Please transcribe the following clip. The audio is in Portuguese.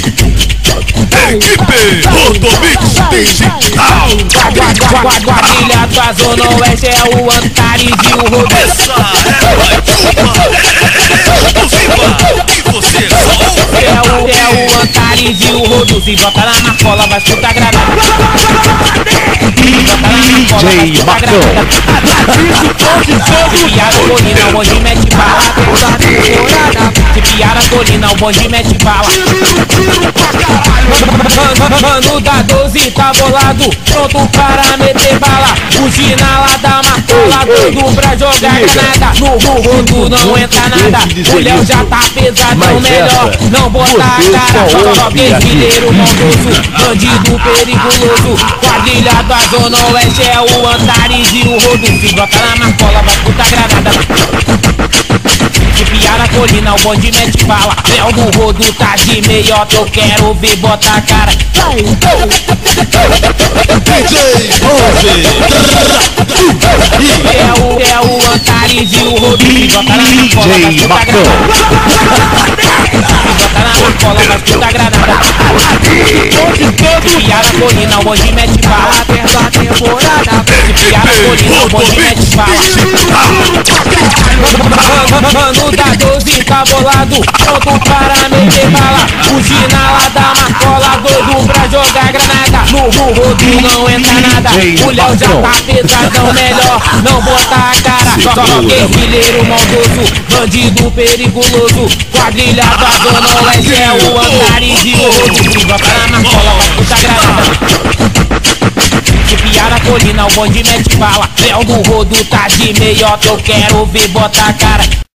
Equipe Rodomix Digital. Quadrilha da Zona Oeste é o Antares e o Rodolfo. Essa é a você só é o Antares e o Rodolfo. Se bota na marcola, vai escutar granada. DJ Marcão. Se piara colina, o bonde mete bala. Se piara colina, o bonde mete bala. Mano da 12 tá bolado, pronto para meter bala. O chinala da marcola, doido pra jogar granada. No rodo não entra nada, o Léo já tá pesadão. Melhor não botar a cara, só guerrilheiro maldoso, bandido perigoso. Quadrilha da Zona Oeste é o Antares e o Rodo. Se bota na marcola, vai escutar granada. Se piara colina, o bonde mete bala. Léo no rodo tá de meiota, eu quero ver botar a cara. DJ É o Antares e o Rodo. Se bota na marcola, vai escutar granada. Se bota na marcola, vai escutar granada. Se piara colina, o bonde mete bala. Perdão a temporada. Se piara colina, o bonde mete bala. Mano da 12 tá bolado, pronto para meter bala. O chinala da marcola, doido pra jogar granada. No rodo não entra nada, o Léo já tá pesadão. Melhor não botar a cara, só guerrilheiro maldoso, bandido perigoso. Quadrilha da Zona Oeste é o Antares e o Rodo. Se bota na marcola, vai escutar granada. Se piara colina, o bonde mete bala. Léo no rodo tá de meiota, eu quero ver botar a cara.